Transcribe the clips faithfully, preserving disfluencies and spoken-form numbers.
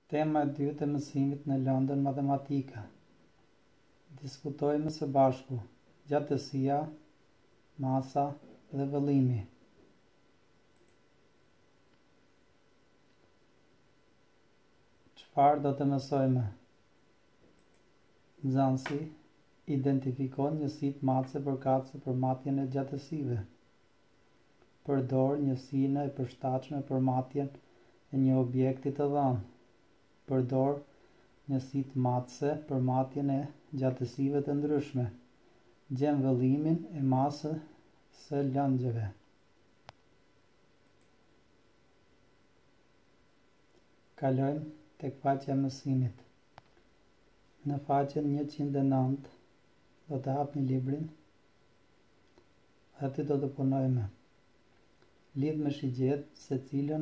Tema e dytë e mësimit në lëndën matematika. Diskutojmë së bashku gjatësia, masa dhe vëllimi. Çfarë do të mësojmë? Nxënësi identifikon njësitë matëse përkatëse për matjen e gjatësive. Përdor njësinë e përshtatshme për matjen e një objekti të dhënë. Përdor njësitë matëse për matjen e gjatësive të ndryshme. Gjen vëllimin e masës së lëngjeve. Kalojmë tek faqja e mësimit. Në faqen njëqind e nëntë do të hapni librin. Aty do të punojmë. Lidh me shigjet secilën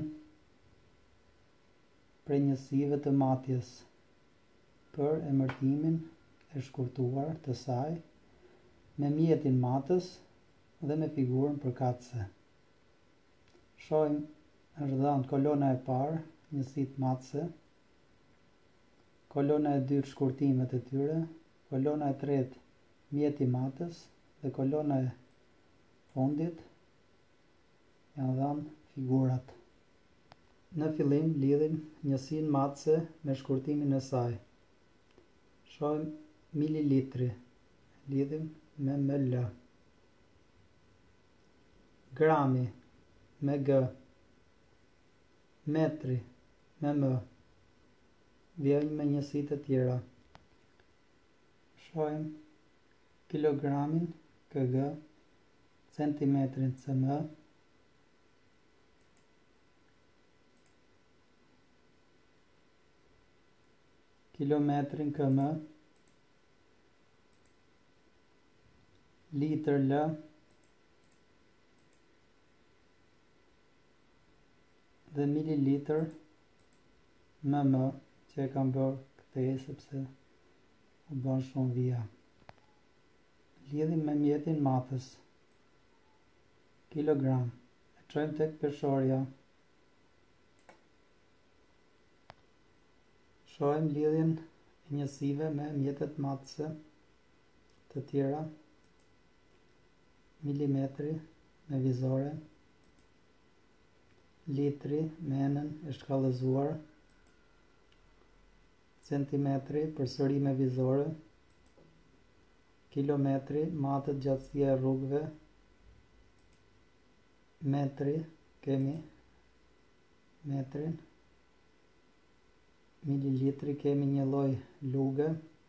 prej njësive të matjes për emërtimin e shkurtuar të saj me mjetin matës dhe me figurën përkatëse. Shohim është dhënë kolona e parë, njësitë matëse, kolona e dytë shkurtimet e tyre, kolona e tretë mjeti matës dhe kolona e fundit janë dhënë figurat. Në fillim lidhim njësinë matëse me shkurtimin e saj. Shohim mililitri, lidhim me ml. Grami me g. Metri me m. Vjojnë me njësitë e tjera. Shohim kilogramin kg, centimetrin cm, kilometrin km, litër l, dhe mililitër mm, që e kam bërë këtej sepse u bën shumë vija. Lidhim me mjetin matës. Kilogram. E çojmë tek peshorja. Shohim lidhjen e njësive me mjetet matëse të tjera. Milimetri me vizore. Litri me enën e shkallëzuar. Centimetri përsëri me vizore. Kilometri matët gjatësia e rrugëve. Metri kemi metrin. Mililitri kemi një lloj luge.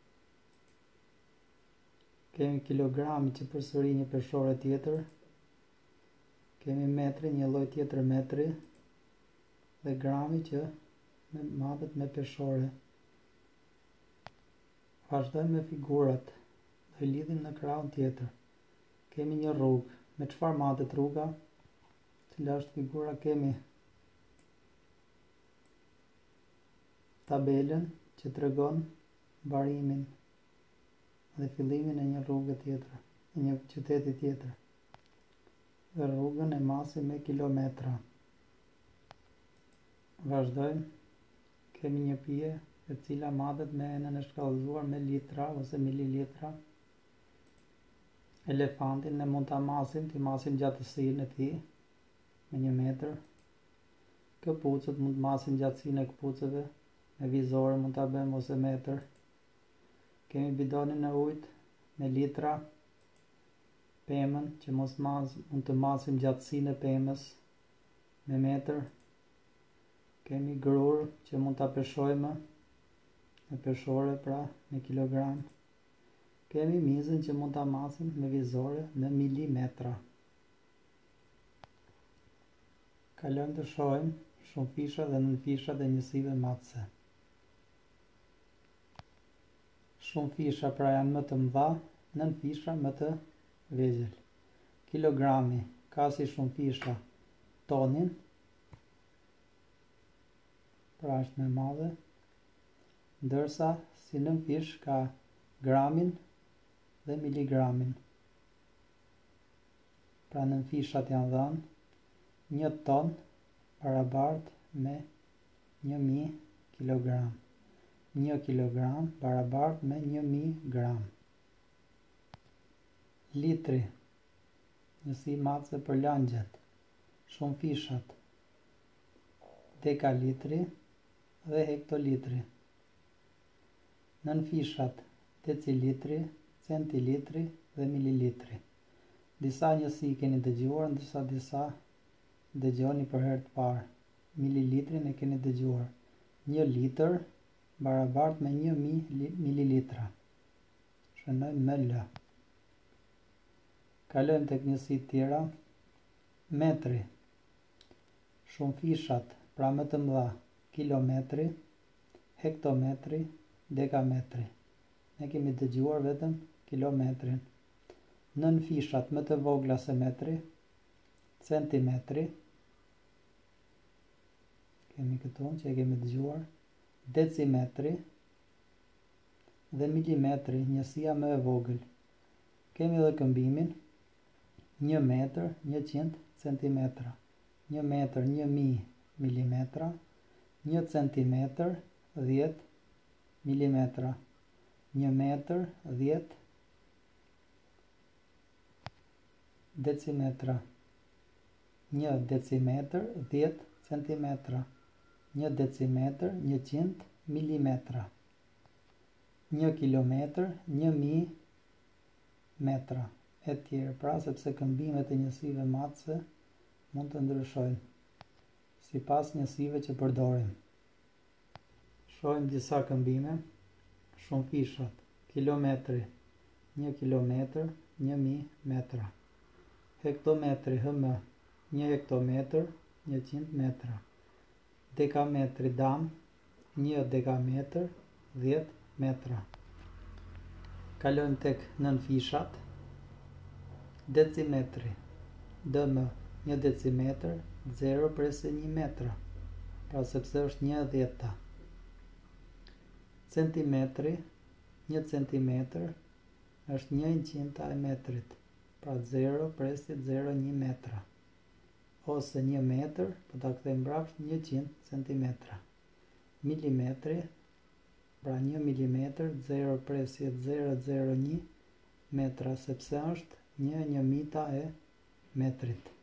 Kemi kilogrami që përsëri një peshore tjetër. Kemi metri, një lloj tjetër metri. Dhe grami që me matët me peshore. Vazhdojmë me figurat. Do i lidhim në krahun tjetër. Kemi një rrugë. Me çfarë matet rruga? Cila është figura? Kemi tabelën që tregon mbarimin dhe fillimin e një rruge tjetër, e një qyteti tjetër. Dhe rrugën e masim me kilometra. Vazhdojmë. Kemi një pije e cila matet me enën e shkallëzuar me litra ose mililitra. Elefantin ne mund ta masim, ti masim gjatësinë e tij me një metër. Këpucët mund të masim gjatësinë e këpucëve me vizore, mund ta bëjmë ose metër. Kemi bidonin e ujit me litra. Pemën që mos mas, mund të masim gjatësinë e pemës me metër. Kemi grur që mund ta peshojmë me peshore, pra me kilogram. Kemi mizën që mund ta masim me vizore me milimetra. Kalojmë të shohim shumëfisha dhe nënfisha dhe njësive matëse. Shumëfisha pra janë më të mëdha, nënfisha më të vegjël. Kilogrami ka si shumëfisha tonin, pra është më e madhe, ndërsa si nënfish ka gramin dhe miligramin. Pra nënfishat janë dhënë një ton barabartë me një mijë kilogram. një kilogram barabart me një mijë gram. Litri, njësi matëse për langjet. Shumë fishat. Dekalitri dhe hektolitri. Nën fishat, decilitri, centilitri dhe mililitri. Disa njësi keni dëgjuar, ndërsa disa dëgjoni për herë të parë. Mililitrin e keni dëgjuar. Një litër barabart me një mijë mililitra. Shënojmë me L. Kalojmë tek njësitë tjera. Metri. Shumë fishat, pra më të mëdha. Kilometri, hektometri, dekametri. Ne kemi dëgjuar vetëm kilometrin. Nën fishat më të vogla se metri. Centimetri. Kemi këtu që e kemi dëgjuar. Decimetri dhe milimetri, njësia më e vogël. Kemi edhe këmbimin. Një metër, njëqind centimetra. Një metër, një mijë milimetra. Një centimetër, dhjetë milimetra. Një metër, dhjetë decimetra. Një decimetër, dhjetë centimetra. Një decimetër, njëqind milimetra. Një kilometër, një mijë metra. E tjerë, pra sepse këmbimet e njësive matëse mund të ndryshojnë si pas njësive që përdorim. Shohim disa këmbime. Shumë fishat. Kilometri, një kilometër, një mijë metra. Hektometri, hm, një hektometër, njëqind metra. Dekametri, dam, një dekametër, dhjetë metra. Kalojmë tek nën fishat. Decimetri, dm, një decimetër, zero presë një metra, pra sepse është një dhjeta. Centimetri, një centimetër, është një njëqind e metrit, pra zero presë zero një metra. Ose një metër, po ta kthejmë mbrapsht, njëqind centimetra. Milimetri, pra një milimetër, zero presje zero zero një metra, sepse është një një mita e metrit.